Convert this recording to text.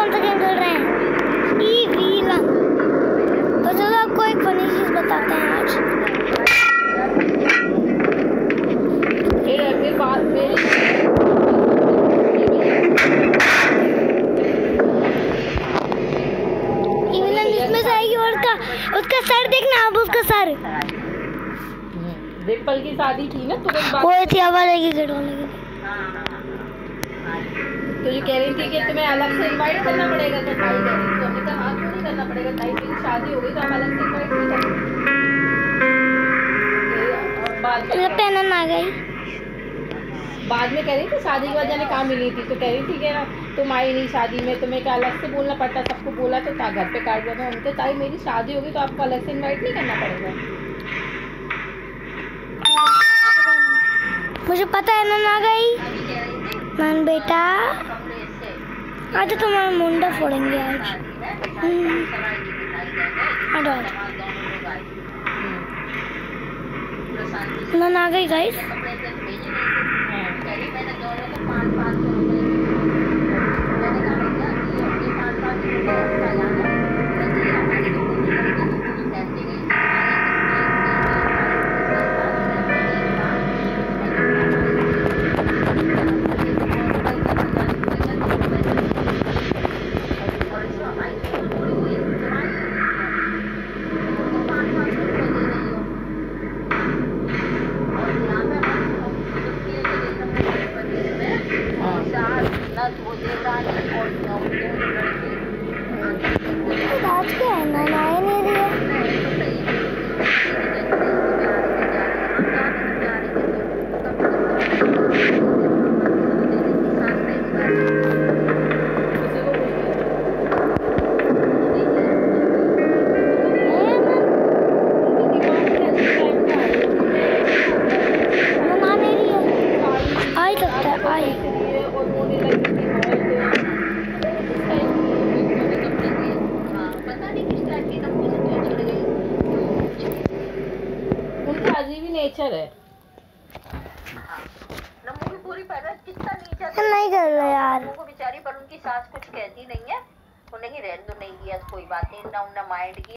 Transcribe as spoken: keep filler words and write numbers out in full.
कौन सा गेम खेल रहे हैं? ई वीला। तो चलो आपको एक फनी चीज बताते हैं आज। मेरे बात मेरी ई वीला इसमें से आएगी और उसका उसका सर देखना आप, उसका सर। डिम्पल की शादी थी ना तुरंत वो थी आवाज आएगी गेट होने की। तो ये कह रही थी कि तुम्हें अलग से इनवाइट करना पड़ेगा, तो ताई कह रही थी। तो हमने कहा हाँ क्यों नहीं करना पड़ेगा, ताई की शादी हो गई तो हम अलग से इनवाइट नहीं करेंगे। बाद में पेनन आ गई। बाद में कह रही थी शादी के बाद जाने कहाँ मिली थी, तो कह रही थी कि ना तुम आई नहीं शादी में, तुम्हें क्या अलग से बोलना पड़ता, सबको बोला तो था घर पे कार्ड देना। उनके ताई मेरी शादी होगी तो आपको अलग से इनवाइट नहीं करना पड़ेगा। मुझे पता है नन आ गई। नन बेटा आज तो तुम्हारा मुंडा फोड़ेंगे आज। नन आ गई गाइस। आज क्या है ना आए नहीं रही है। नेचर है नमो की पूरी पैरत कितना नीचा नहीं कर रहा यार को बेचारी, पर उनकी सास कुछ कहती नहीं है। उन्हें रहने दो, नहीं किया कोई बात नहीं, ना उन्हें माइंड किया।